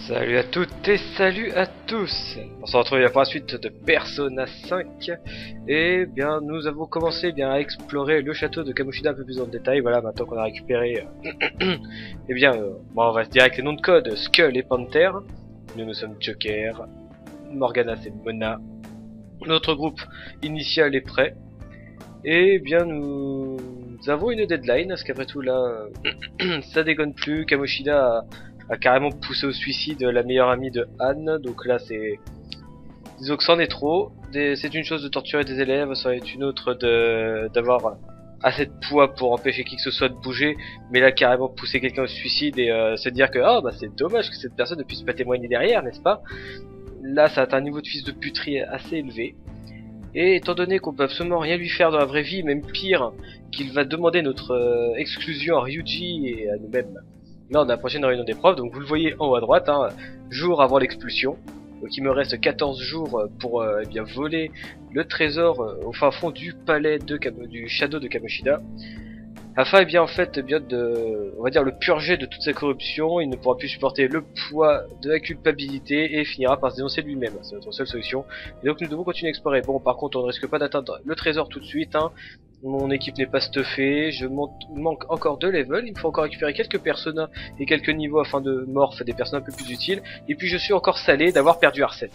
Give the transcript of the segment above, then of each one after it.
Salut à toutes et salut à tous. On se retrouve pour la suite de Persona 5. Et bien nous avons commencé à explorer le château de Kamoshida un peu plus en détail. Voilà, maintenant qu'on a récupéré et bien bon, on va se dire avec les noms de code Skull et Panther. Nous sommes Joker, Morgana c'est Mona. Notre groupe initial est prêt. Et bien nous avons une deadline, parce qu'après tout là ça déconne plus. Kamoshida a carrément poussé au suicide la meilleure amie de Anne, donc là c'est... Disons que c'en est trop. C'est une chose de torturer des élèves, ça est une autre d'avoir assez de poids pour empêcher qui que ce soit de bouger, mais là carrément pousser quelqu'un au suicide et se dire que oh, bah c'est dommage que cette personne ne puisse pas témoigner derrière, n'est-ce pas? Là ça atteint un niveau de fils de puterie assez élevé. Et étant donné qu'on peut absolument rien lui faire dans la vraie vie, même pire, qu'il va demander notre exclusion à Ryuji et à nous-mêmes. Là on a la prochaine réunion d'épreuve, donc vous le voyez en haut à droite, hein, jour avant l'expulsion. Donc il me reste 14 jours pour eh bien voler le trésor au fin fond du palais du Shadow de Kamoshida. Afin bien en fait on va dire le purger de toute sa corruption. Il ne pourra plus supporter le poids de la culpabilité et finira par se dénoncer lui-même. C'est notre seule solution. Et donc nous devons continuer à explorer. Bon, par contre on ne risque pas d'atteindre le trésor tout de suite, hein. Mon équipe n'est pas stuffée, je manque encore de level, il me faut encore récupérer quelques personnages et quelques niveaux afin de morph des personnages un peu plus utiles. Et puis je suis encore salé d'avoir perdu Arsène.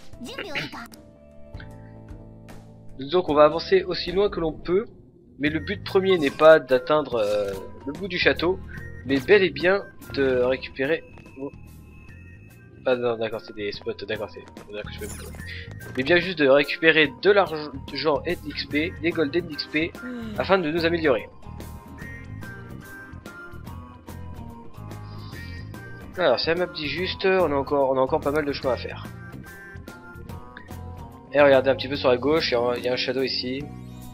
Donc on va avancer aussi loin que l'on peut. Mais le but premier n'est pas d'atteindre le bout du château, mais bel et bien de récupérer... Oh. Ah non, d'accord, c'est des spots, d'accord, je vais... Mais bien juste de récupérer de l'argent et de l'XP, des gold et de l'XP, afin de nous améliorer. Alors, si la map dit juste, on a encore pas mal de chemin à faire. Et regardez un petit peu sur la gauche, il y a un shadow ici.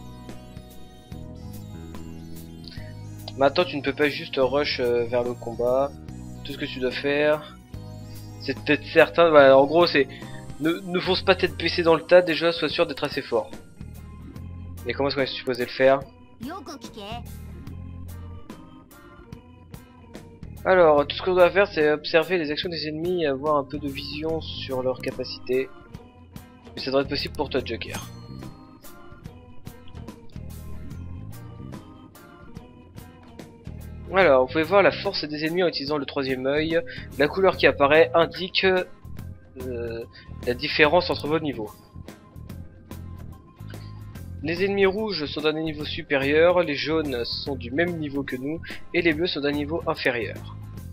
Maintenant tu ne peux pas juste rush vers le combat. Tout ce que tu dois faire, c'est peut-être certain, voilà, en gros c'est ne fonce pas tête baissée dans le tas, déjà sois sûr d'être assez fort. Mais comment est-ce qu'on est supposé le faire? Alors tout ce qu'on doit faire c'est observer les actions des ennemis et avoir un peu de vision sur leurs capacités. Mais ça devrait être possible pour toi Joker. Alors, vous pouvez voir la force des ennemis en utilisant le troisième œil. La couleur qui apparaît indique la différence entre vos niveaux. Les ennemis rouges sont d'un niveau supérieur, les jaunes sont du même niveau que nous, et les bleus sont d'un niveau inférieur.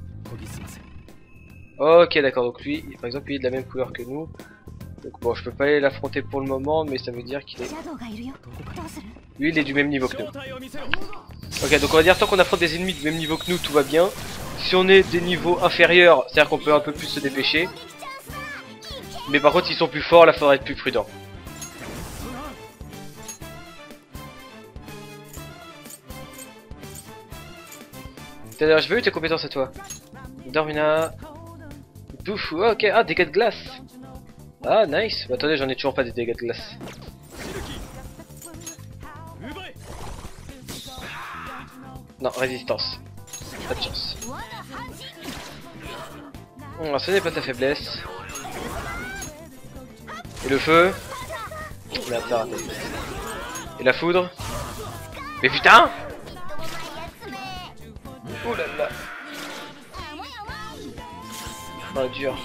Ok, d'accord, donc lui, par exemple, il est de la même couleur que nous. Donc bon, je peux pas aller l'affronter pour le moment, mais ça veut dire qu'il est... Lui, il est du même niveau que nous. Ok, donc on va dire tant qu'on affronte des ennemis du même niveau que nous, tout va bien. Si on est des niveaux inférieurs, c'est-à-dire qu'on peut un peu plus se dépêcher. Mais par contre, s'ils sont plus forts, là, faudra être plus prudent. D'ailleurs, je veux tes compétences à toi. Dormina. Bouf, ok, ah, dégâts de glace. Ah, nice. Bah, attendez, j'en ai toujours pas des dégâts de glace. Non, résistance. Pas de chance. Ce n'est pas ta faiblesse. Et le feu. Merde, t'as raté. Et la foudre. Mais putain! Oh là là. Oh, dur.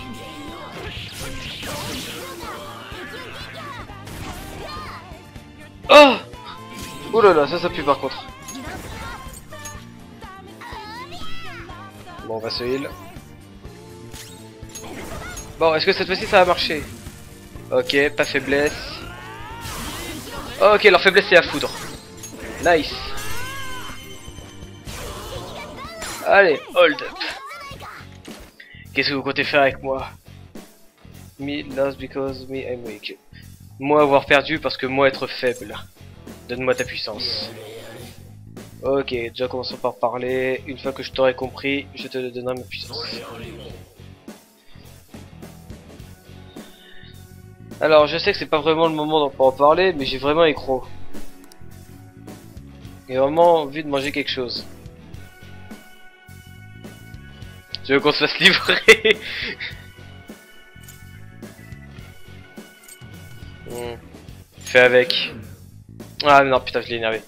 Oh! Oh là là, ça pue par contre. Bon, on va se heal. Bon, est-ce que cette fois-ci ça va marcher? Ok, pas faiblesse. Ok, leur faiblesse c'est la foudre. Nice. Allez, hold up. Qu'est-ce que vous comptez faire avec moi? Me lost because me I'm weak. Moi avoir perdu parce que moi être faible. Donne-moi ta puissance. Ok, déjà commençons par parler. Une fois que je t'aurai compris, je te donnerai ma puissance. Alors, je sais que c'est pas vraiment le moment pour en parler, mais j'ai vraiment écro. J'ai vraiment envie de manger quelque chose. Tu veux qu'on se fasse livrer? Fais avec. Ah non, putain, je l'ai énervé.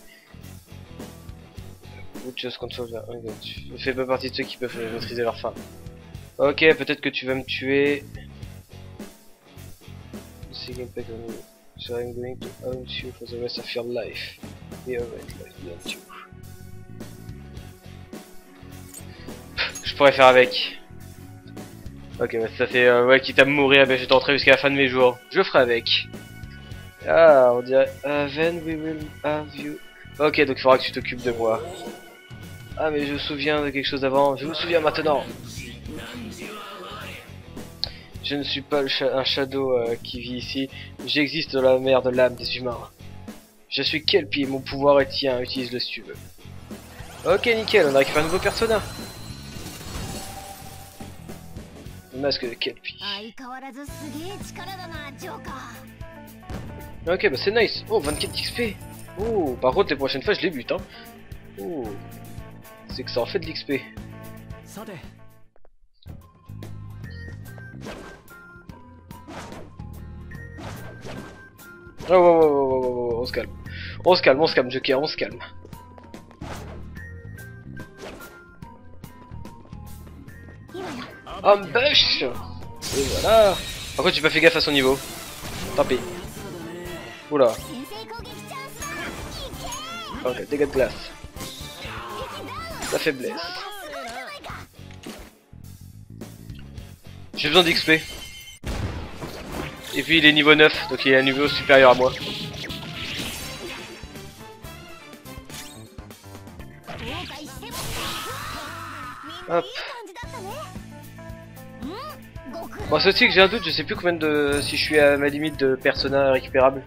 Ou chose control. Je fais pas partie de ceux qui peuvent maîtriser leur faim. Ok, peut-être que tu vas me tuer. So I'm going to haunt you for the rest of your life. Et tu. Je pourrais faire avec. Ok, bah ça fait ouais, quitte à mourir, ben je vais t'entrer jusqu'à la fin de mes jours. Je ferai avec. Ah, on dirait then we will have you. Ok, donc il faudra que tu t'occupes de moi. Ah, mais je me souviens de quelque chose d'avant. Je me souviens maintenant. Je ne suis pas un shadow qui vit ici. J'existe dans la mer de l'âme des humains. Je suis Kelpie, mon pouvoir est tien. Utilise-le si tu veux. Ok, nickel, on a récupéré un nouveau personnage. Le masque de Kelpie. Ok, bah c'est nice. Oh, 24 XP. Oh, par contre, les prochaines fois, je les bute, hein. Oh, c'est que ça en fait de l'XP. Oh, on se calme. On se calme, Joker, on se calme. Ambush. Et voilà. Par contre, j'ai pas fait gaffe à son niveau. Tant pis. Oula. Ok, dégâts de glace. La faiblesse. J'ai besoin d'XP. Et puis il est niveau 9, donc il est à un niveau supérieur à moi. Hop. Bon, c'est aussi que j'ai un doute, je sais plus combien de... si je suis à ma limite de persona récupérable.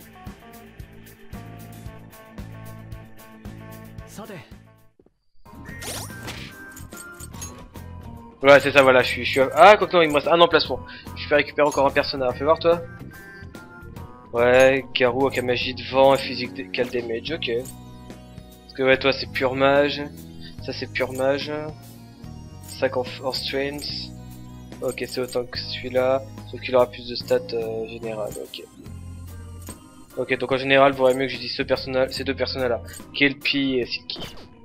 Ouais, c'est ça, voilà, je suis à... Ah, quoi que non, il me reste un emplacement. Je peux récupérer encore un personnage. Fais voir, toi. Ouais, Garou avec la magie de vent et physique cal damage, ok. Parce que ouais, toi c'est pure mage. Ça c'est pure mage. 5 en strength. Ok, c'est autant que celui-là. Sauf qu'il aura plus de stats générales, ok. Ok, donc en général, il vaudrait mieux que je dise ces deux personnages là. Kelpie et Silky.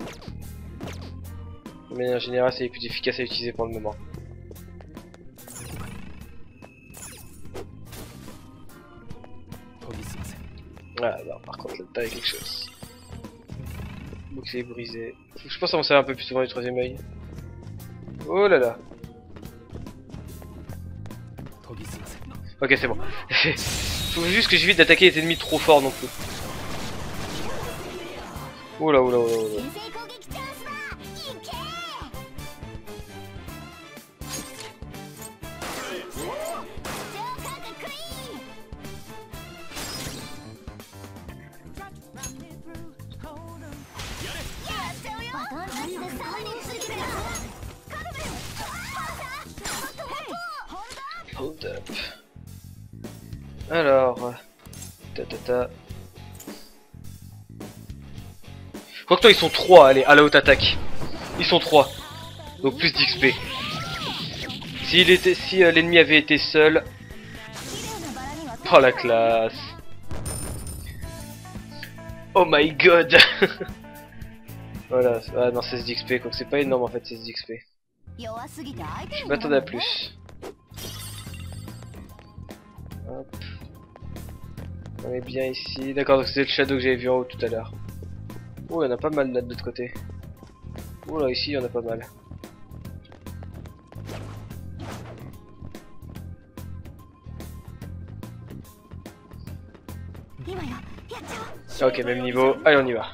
De manière générale, c'est les plus efficaces à utiliser pour le moment. Ah non, par contre, là-dedans il y a quelque chose. Bouclier brisé. Je pense qu'on s'en un peu plus souvent du troisième œil. Oh là là. Ok, c'est bon. Faut juste que j'évite d'attaquer les ennemis trop forts non plus. Oula, oula, oula, oula. Hold up. Alors, Quoi que toi ils sont 3, allez, à la haute attaque. Ils sont 3. Donc plus d'XP. Si l'ennemi avait été seul. Oh la classe. Oh my god. Voilà, ah non, 16 d'XP, quoi que c'est pas énorme en fait, 16 d'XP. Je m'attendais à plus. Hop. On est bien ici. D'accord, donc c'est le shadow que j'avais vu en haut tout à l'heure. Oh, il y en a pas mal là de l'autre côté. Oh là, ici il y en a pas mal. Ok, même niveau. Allez, on y va.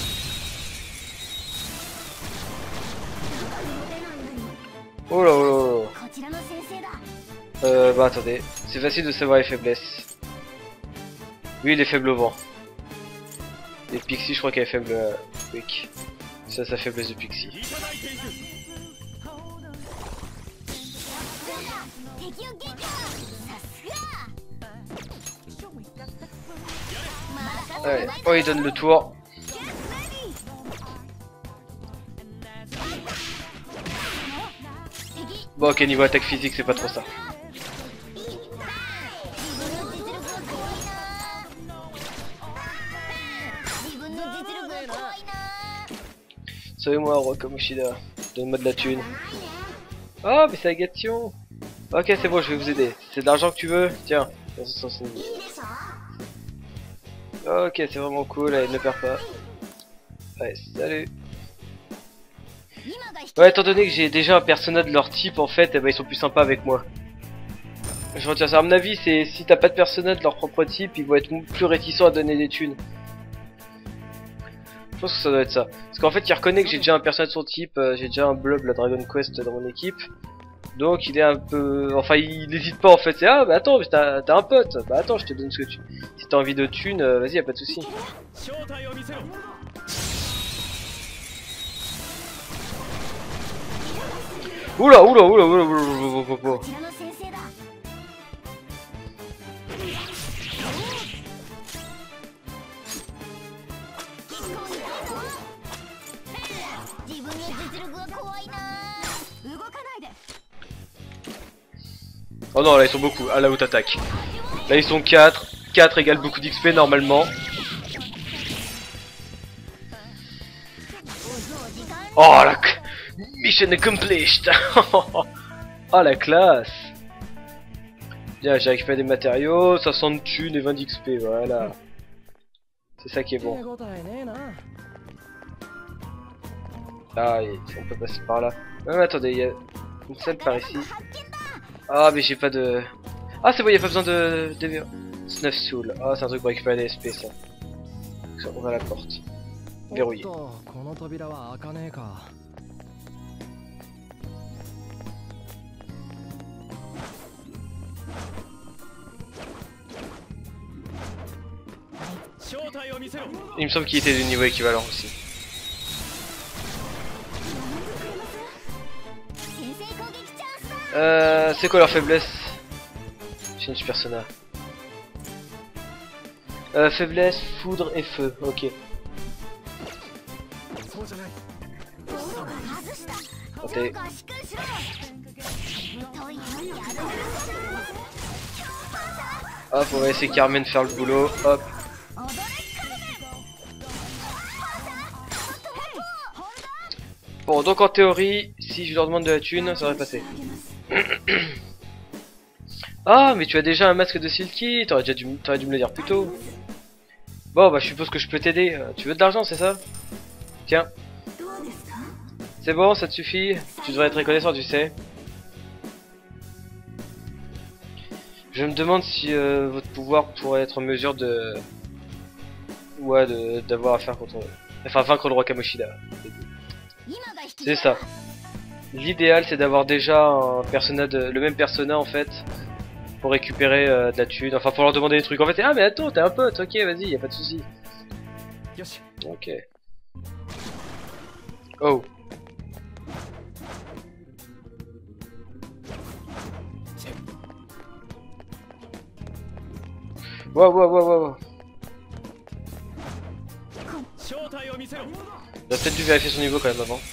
Oh là oh là. Bah attendez, c'est facile de savoir les faiblesses. Lui il est faible au vent. Et Pixie je crois qu'elle est faible quick. Ça sa faiblesse de Pixie. Ouais. Oh il donne le tour. Bon ok, niveau attaque physique c'est pas trop ça. Sauvez-moi, Roi Kamoshida. Donne-moi de la thune. Oh, mais c'est Agation. Ok, c'est bon, je vais vous aider. C'est de l'argent que tu veux? Tiens. Ok, c'est vraiment cool, allez, ne perds pas. Ouais, salut. Ouais, étant donné que j'ai déjà un personnage de leur type, en fait, eh ben, ils sont plus sympas avec moi. Je retiens ça. À mon avis, c'est si t'as pas de personnage de leur propre type, ils vont être plus réticents à donner des thunes. Je pense que ça doit être ça. Parce qu'en fait, il reconnaît que j'ai déjà un personnage de son type, j'ai déjà un blob, la Dragon Quest dans mon équipe. Donc il est un peu... Enfin, il n'hésite pas en fait. C'est ah, bah attends, t'as un pote. Bah attends, je te donne ce que tu... Si t'as envie de thunes, vas-y, y a pas de souci. Oula, oula, oula, oula, oula, oula, oula, oula. Oh non, là ils sont beaucoup, à la haute attaque. Là ils sont 4, 4 égale beaucoup d'XP normalement. Oh la... Mission accomplished. Oh la classe. Bien, j'ai récupéré des matériaux, 60 thunes et 20 d'XP, voilà. C'est ça qui est bon. Ah, on peut passer par là. Mais attendez, il y a une salle par ici. Ah, mais j'ai pas de... Ah, c'est bon, il y a pas besoin de... Snuff Soul. Ah, c'est un truc pour récupérer des SP, ça. On va à la porte. Verrouillé. Il me semble qu'il était de niveau équivalent aussi. C'est quoi leur faiblesse? Change persona. Faiblesse, foudre et feu, ok. Attendez. Hop, on va essayer Carmen de faire le boulot, hop. Bon, donc en théorie, si je leur demande de la thune, ça devrait passer. Ah, mais tu as déjà un masque de Silky, t'aurais dû me le dire plus tôt. Bon, bah je suppose que je peux t'aider. Tu veux de l'argent, c'est ça? Tiens. C'est bon, ça te suffit? Tu devrais être reconnaissant, tu sais. Je me demande si votre pouvoir pourrait être en mesure de... Ouais, d'avoir à faire contre... Enfin, vaincre le roi Kamoshida. C'est ça. L'idéal, c'est d'avoir déjà un personnage, le même personnage en fait, pour récupérer de la thune. Enfin, pour leur demander des trucs. En fait, ah mais attends, t'es un pote, ok, vas-y, y a pas de souci. Ok. Oh. Wow, wow, wow, wow. Il a peut-être dû vérifier son niveau quand même avant.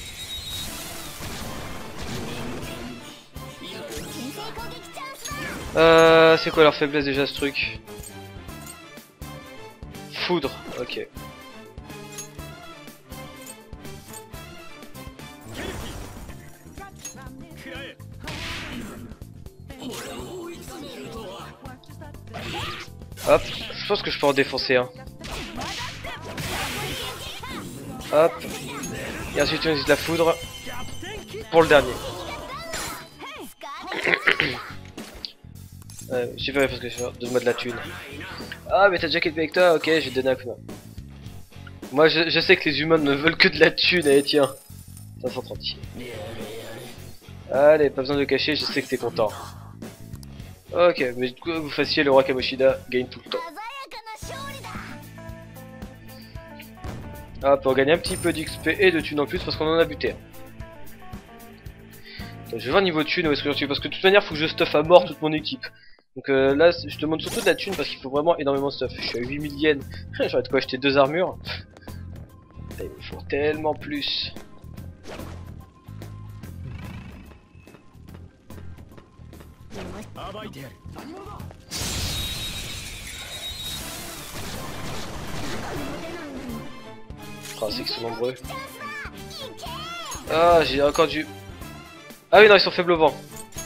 C'est quoi leur faiblesse déjà ce truc? Foudre, ok. Hop, je pense que je peux en défoncer un. Hop. Et ensuite on utilise la foudre pour le dernier. J'ai pas parce que je donne-moi de la thune. Ah mais t'as déjà quelqu'un avec toi? Ok, je vais te donner un coup de main. Moi je sais que les humains ne veulent que de la thune, allez tiens. 530. Allez, pas besoin de cacher, je sais que t'es content. Ok, mais du coup vous fassiez le roi Kamoshida gagne tout le temps. Ah, pour gagner un petit peu d'XP et de thunes en plus parce qu'on en a buté. Attends, je vais voir niveau thune où est-ce que j'en suis parce que de toute manière faut que je stuff à mort toute mon équipe. Donc là je demande surtout de la thune parce qu'il faut vraiment énormément de stuff. Je suis à 8000 yens, j'aurais de quoi acheter 2 armures. Il me faut tellement plus. Ah, c'est qu'ils sont nombreux. Ah, j'ai encore dû... Ah oui, non, ils sont faibles au vent.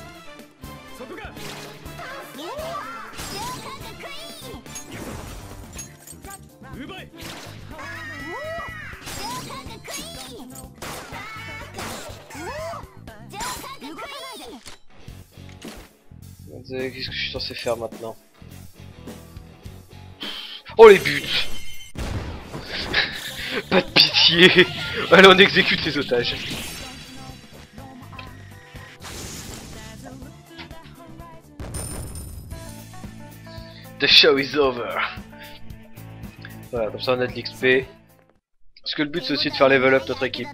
Qu'est-ce que je suis censé faire maintenant? Oh les buts. Pas de pitié. Allez, on exécute les otages. The show is over. Voilà, comme ça on a de l'XP. Parce que le but c'est aussi de faire level up notre équipe.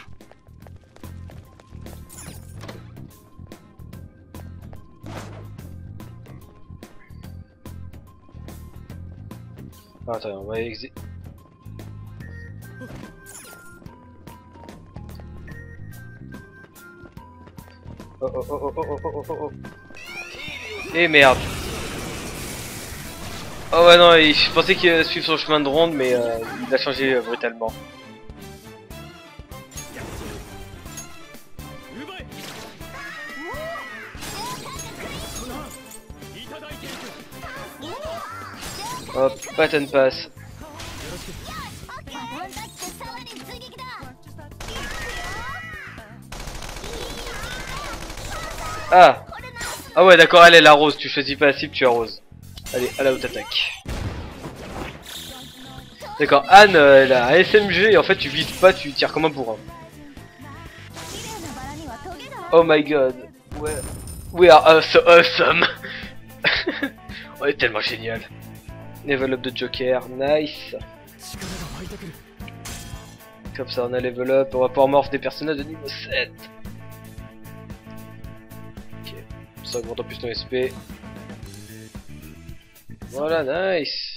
Ah, attends, on va exé... Oh oh oh oh oh oh oh oh. Et merde. Oh ouais non, je pensais qu'il allait suivre son chemin de ronde mais il a changé brutalement. Hop, pattern pass. Ah. Ah ouais d'accord, elle arrose, tu choisis pas la cible, tu arroses. Allez, à la haute attaque. D'accord, Anne, elle a un SMG et en fait tu vises pas, tu tires comme un bourrin. Oh my god. Ouais. We are so awesome. On est tellement génial. Level up de Joker, nice. Comme ça on a level up, on va pouvoir morph des personnages de niveau 7. Ok, ça augmente en plus nos SP. Voilà, nice.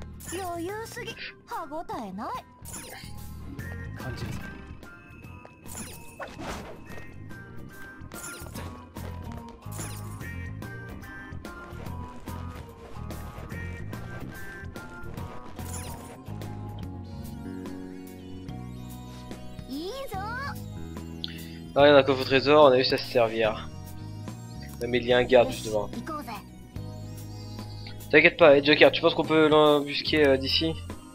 Ah, il y en a un coffre au trésor, on a juste à se servir. Mais il y a un garde juste devant. T'inquiète pas, Joker, tu penses qu'on peut l'embusquer d'ici?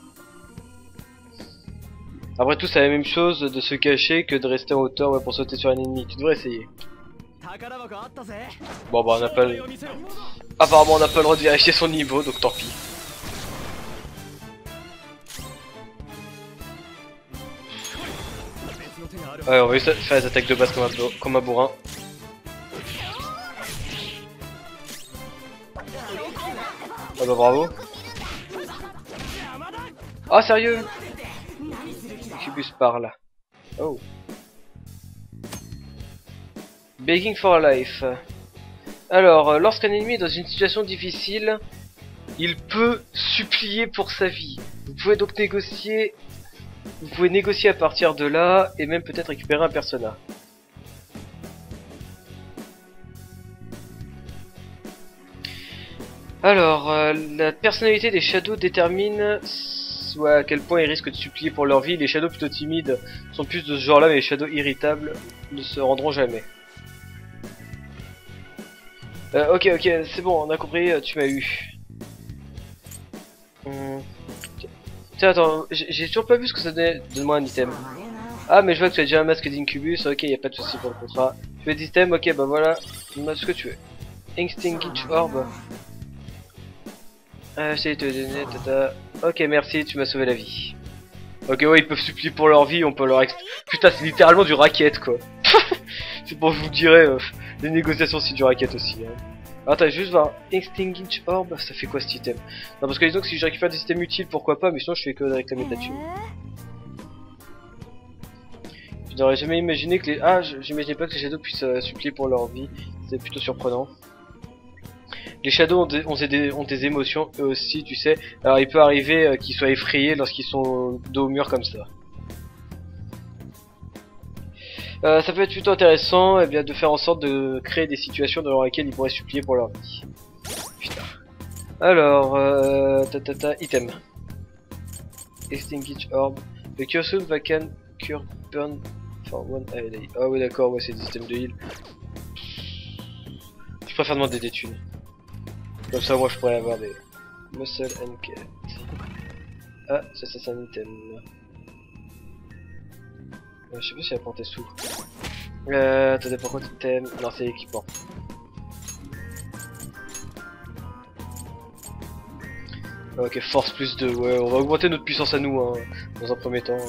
Après tout, c'est la même chose de se cacher que de rester en hauteur pour sauter sur un ennemi. Tu devrais essayer. Bon bah on a pas le... Apparemment on n'a pas le droit de vérifier son niveau, donc tant pis. Ouais, on va juste faire les attaques de base comme un bourrin. Ah bah bravo. Ah sérieux? Cubus par là. Oh. Begging for life. Alors, lorsqu'un ennemi est dans une situation difficile, il peut supplier pour sa vie. Vous pouvez donc négocier. Vous pouvez négocier à partir de là et même peut-être récupérer un persona. Alors, la personnalité des shadows détermine soit à quel point ils risquent de supplier pour leur vie. Les shadows plutôt timides sont plus de ce genre là, mais les shadows irritables ne se rendront jamais. Ok, c'est bon, on a compris, tu m'as eu. Tiens, attends, j'ai toujours pas vu ce que ça donnait. Donne-moi un item. Ah, mais je vois que tu as déjà un masque d'Incubus, ok, y a pas de souci pour le contrat. Tu veux des items, ok, bah voilà, donne-moi ce que tu veux. Extinguish Orb. J'essaie de te donner, tata. Ok, merci, tu m'as sauvé la vie. Ok, ouais, ils peuvent supplier pour leur vie, on peut leur Putain, c'est littéralement du racket, quoi. C'est bon, je vous dirais, les négociations, c'est du racket aussi, hein. Attends, juste voir. Extinguish Orb, ça fait quoi cet item? Non, parce que disons que si je récupère des items utiles, pourquoi pas, mais sinon je fais que réclamer de la thune. Je n'aurais jamais imaginé que les... Ah, j'imaginais pas que les shadows puissent supplier pour leur vie. C'est plutôt surprenant. Les shadows ont des émotions, eux aussi, tu sais. Alors il peut arriver qu'ils soient effrayés lorsqu'ils sont dos au mur comme ça. Ça peut être plutôt intéressant bien, de faire en sorte de créer des situations dans lesquelles ils pourraient supplier pour leur vie. Putain. Alors, item. Extinguish Orb. The Curse Vacan Cure Burn for one ally. Ah oui d'accord, ouais c'est des systèmes de heal. Je préfère demander des thunes. Comme ça moi je pourrais avoir des muscle and cat. Ah ça c'est un item. Je sais pas si elle prend tes sous. Attendez pourquoi item. Non c'est l'équipement. Ok, force plus 2, ouais, on va augmenter notre puissance à nous, hein, dans un premier temps.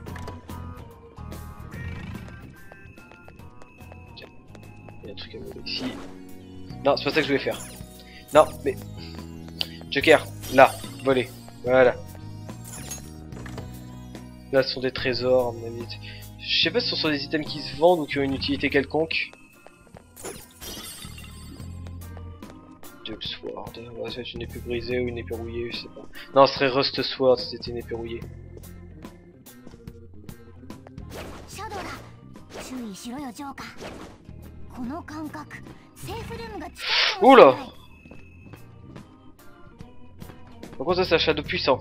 Tiens, il y a un truc à voler ici. Non, c'est pas ça que je voulais faire. Non, mais... Joker, là, voler, voilà. Là, ce sont des trésors, à mon avis. Je sais pas si ce sont des items qui se vendent ou qui ont une utilité quelconque. Sword, ouais, c'est une épée brisée ou une épée rouillée, je sais pas. Non, ce serait Rust Sword si c'était une épée rouillée. Oula! Par contre, ça c'est un shadow puissant.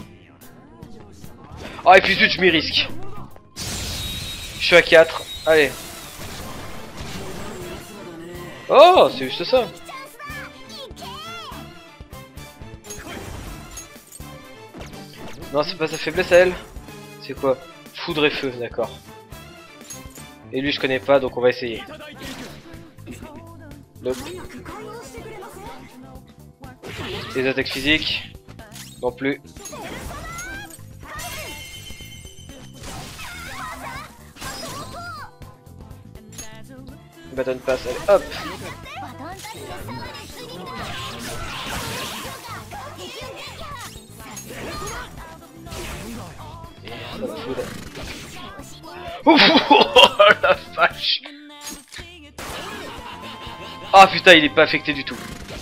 Ah, et puis zut, je m'y risque. Je suis à 4, allez. Oh, c'est juste ça. Non, c'est pas sa faiblesse à elle. C'est quoi? Foudre et feu, d'accord. Et lui, je connais pas, donc on va essayer. Nope. Les attaques physiques? Non plus. Baton pass, allez, hop! Oh la vache! Ah putain, il est pas affecté du tout.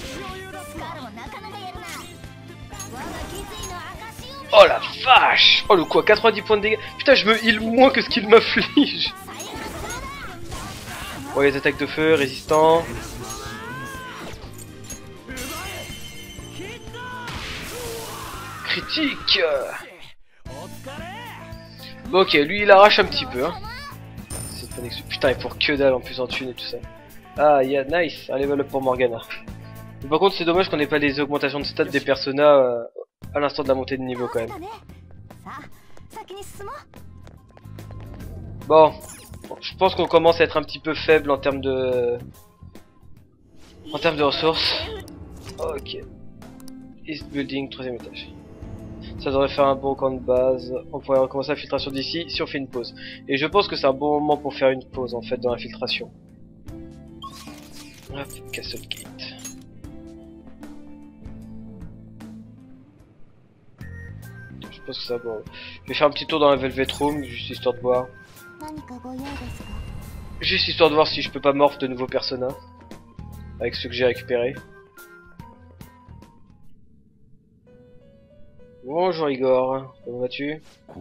Oh la vache! Oh le quoi, 90 points de dégâts. Putain, je me heal moins que ce qu'il m'afflige. Oh, les attaques de feu, résistant. Critique. Bon, ok, lui il arrache un petit peu. Hein. Putain, il pour que dalle en plus en thune et tout ça. Ah, yeah, nice. Allez, level up pour Morgana. Mais par contre, c'est dommage qu'on ait pas les augmentations de stats des personnages à l'instant de la montée de niveau quand même. Bon, je pense qu'on commence à être un petit peu faible en termes de ressources. Ok. East Building, 3ème étage. Ça devrait faire un bon camp de base. On pourrait recommencer la filtration d'ici si on fait une pause. Et je pense que c'est un bon moment pour faire une pause en fait dans la filtration. Hop, Castle Gate. Je pense que c'est bon. Je vais faire un petit tour dans la Velvet Room, juste histoire de voir. Juste histoire de voir si je peux pas morph de nouveaux personnages. Avec ceux que j'ai récupérés. Bonjour Igor, comment vas-tu?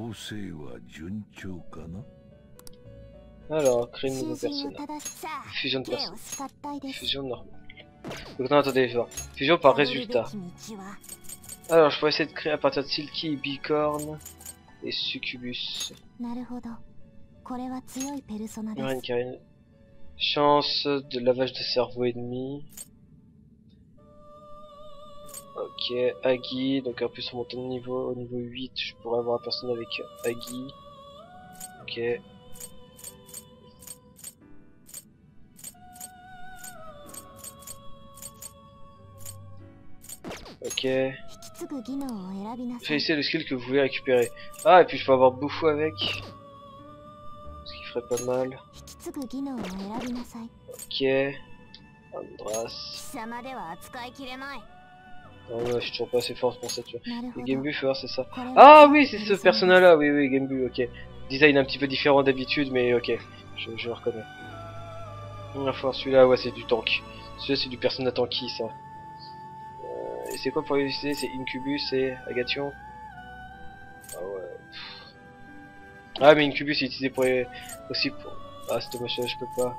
Alors, créer une nouveau personnage. Fusion de personnes. Fusion normale. Donc non, attendez, je vois. Fusion par résultat. Alors, je pourrais essayer de créer à partir de Silky, Bicorn et Succubus. Marine Karine. Chance de lavage de cerveau ennemi. Ok, Agi, donc en plus on monte de niveau, au niveau 8, je pourrais avoir un personnage avec Agi. Ok. Ok. Choisissez le skill que vous voulez récupérer. Ah, et puis je peux avoir Boufou avec. Ce qui ferait pas mal. Ok. Andras. Oh ouais, je suis toujours pas assez fort pour ça, tu vois. Et Gambu, c'est ça. Ah oui, c'est ce personnage là, oui, oui, Gambu, ok. Design un petit peu différent d'habitude, mais ok, je le reconnais. Enfin, celui-là, ouais, c'est du tank. Celui-là, c'est du personnage tanky, ça. Et c'est quoi pour utiliser? C'est Incubus et Agation. Ah ouais. Ah, mais Incubus est utilisé pour aussi pour. Ah, c'est dommage, je peux pas.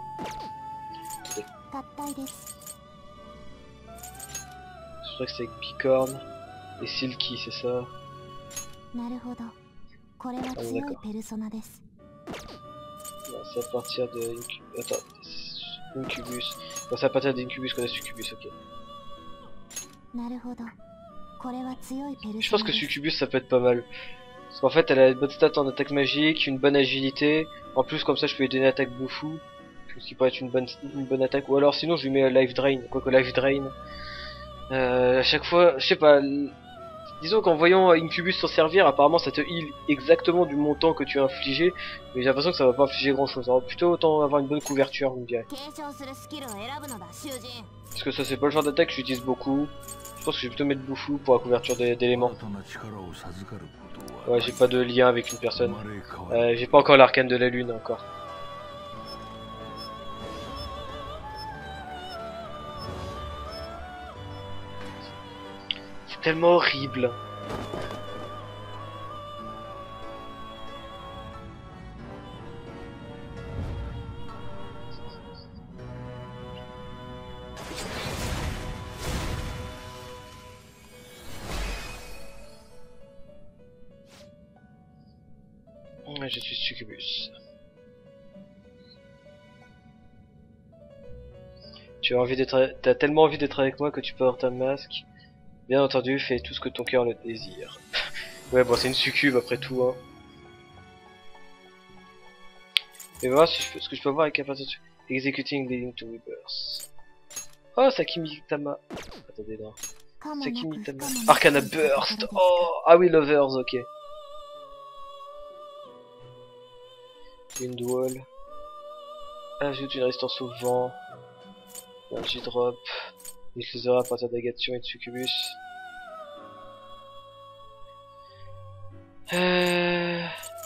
Je crois que c'est avec Bicorn et Silky, c'est ça. Ah, d'accord. C'est à partir de... Attends, Incubus. Non, c'est à partir d'Incubus qu'on a Succubus, ok. Je pense que Succubus ça peut être pas mal. Parce qu'en fait elle a une bonne stat en attaque magique, une bonne agilité. En plus comme ça je peux lui donner attaque bouffou. Ce qui pourrait être une bonne attaque. Ou alors sinon je lui mets Life Drain. Quoique Life Drain. À chaque fois, je sais pas. Disons qu'en voyant Incubus s'en servir, apparemment ça te heal exactement du montant que tu as infligé. Mais j'ai l'impression que ça va pas infliger grand chose. Alors plutôt autant avoir une bonne couverture, vous me direz. Parce que ça c'est pas le genre d'attaque que j'utilise beaucoup. Je pense que je vais plutôt mettre bouffou pour la couverture d'éléments. Ouais, j'ai pas de lien avec une personne. J'ai pas encore l'arcane de la lune encore. C'est tellement horrible. Je suis Succubus. T'as tellement envie d'être avec moi que tu portes un masque. Bien entendu, fais tout ce que ton cœur le désire. Ouais, bon, c'est une succube après tout, hein. Et voir si ce que je peux voir avec la partie dessus. Executing leading to rebirth. Oh, Sakimitama. Attendez, non. Sakimitama. Arcana Burst. Oh, ah oui, Lovers, ok. Windwall. Ajoute une résistance au vent. Energy drop. Utilisera à partir d'Agation et de Succubus. Ouais,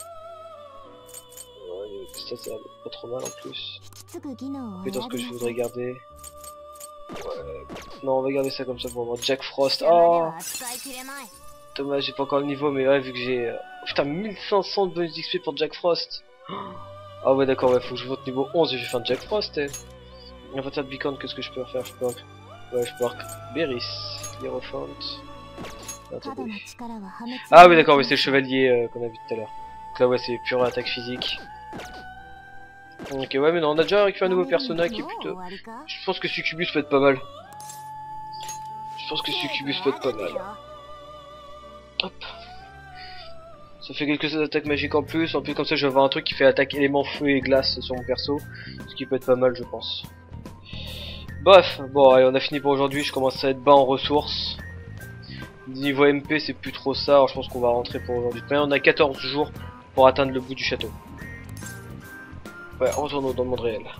ça c'est pas trop mal en plus. Compétence que je voudrais garder. Ouais. Non, on va garder ça comme ça pour voir. Jack Frost. Oh, dommage, j'ai pas encore le niveau, mais ouais, vu que j'ai. Putain, 1500 de bonus d'XP pour Jack Frost. Ah ouais, d'accord, ouais, faut que je vote niveau 11 et je vais faire Jack Frost. Et à partir de Bicorn, qu'est-ce que je peux faire? Je peux. Ouais, je peux avoir Beris, Hierophant. Attendez. Ah oui, d'accord, oui, c'est le chevalier qu'on a vu tout à l'heure. Donc là, ouais, c'est pure attaque physique. Ok, ouais, mais non, on a déjà récupéré un nouveau personnage qui est plutôt. Je pense que Succubus peut être pas mal. Je pense que Succubus peut être pas mal. Hop. Ça fait quelques attaques magiques en plus comme ça je vais avoir un truc qui fait attaque élément feu et glace sur mon perso. Ce qui peut être pas mal je pense. Bref, bon allez on a fini pour aujourd'hui, je commence à être bas en ressources. Niveau MP c'est plus trop ça, alors je pense qu'on va rentrer pour aujourd'hui. On a 14 jours pour atteindre le bout du château. Ouais, retournons dans le monde réel.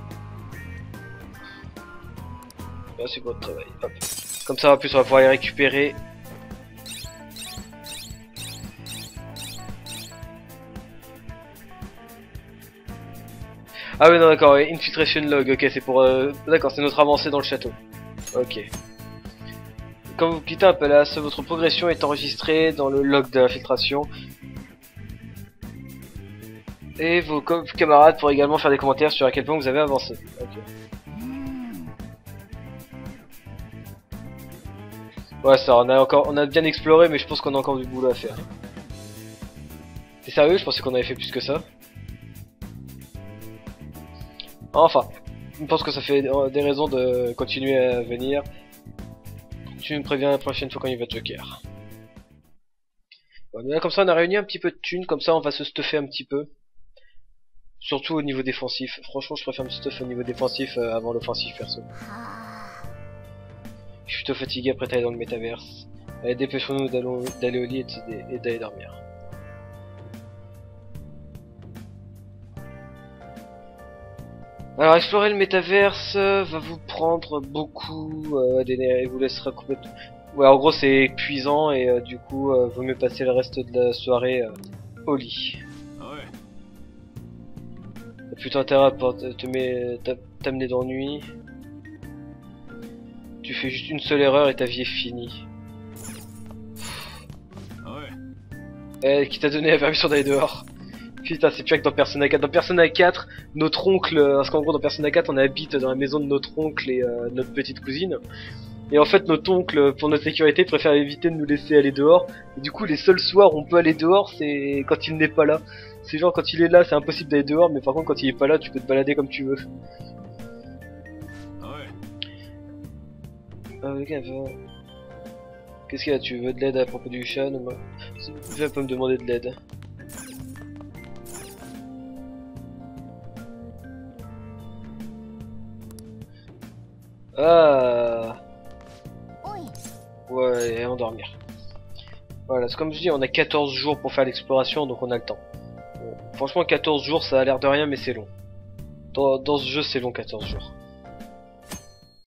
Merci pour votre travail. Hop. Comme ça en plus on va pouvoir les récupérer. Ah oui non d'accord, ouais, Infiltration Log, ok c'est pour... D'accord, c'est notre avancée dans le château. Ok. Quand vous quittez un palace, votre progression est enregistrée dans le log de l'infiltration. Et vos camarades pourront également faire des commentaires sur à quel point vous avez avancé. Ok. Ouais ça, on a bien exploré mais je pense qu'on a encore du boulot à faire. T'es sérieux? Je pensais qu'on avait fait plus que ça. Enfin, je pense que ça fait des raisons de continuer à venir. Tu me préviens la prochaine fois quand il va te joker. Bon, mais là, comme ça on a réuni un petit peu de thunes, comme ça on va se stuffer un petit peu. Surtout au niveau défensif. Franchement je préfère me stuffer au niveau défensif avant l'offensif perso. Je suis plutôt fatigué après d'aller dans le métaverse. Allez dépêchons-nous d'aller au lit et d'aller dormir. Alors explorer le métaverse va vous prendre beaucoup d'énergie, vous laissera complètement... Ouais en gros c'est épuisant et du coup vaut mieux passer le reste de la soirée au lit. T'as plutôt intérêt à t'amener d'ennui. Tu fais juste une seule erreur et ta vie est finie. Qui t'a donné la permission d'aller dehors. Putain, c'est pire que dans Persona 4. Dans Persona 4, notre oncle, parce qu'en gros dans Persona 4 on habite dans la maison de notre oncle et notre petite cousine. Et en fait notre oncle, pour notre sécurité, préfère éviter de nous laisser aller dehors. Et du coup les seuls soirs où on peut aller dehors, c'est quand il n'est pas là. C'est genre quand il est là, c'est impossible d'aller dehors, mais par contre quand il est pas là, tu peux te balader comme tu veux. Ok, qu'est-ce qu'il y a? Tu veux de l'aide à propos du chat? Non, viens pas me demander de l'aide. Ah ouais, et endormir. Voilà, c'est comme je dis, on a 14 jours pour faire l'exploration, donc on a le temps. Bon, franchement, 14 jours, ça a l'air de rien, mais c'est long. Dans ce jeu, c'est long, 14 jours.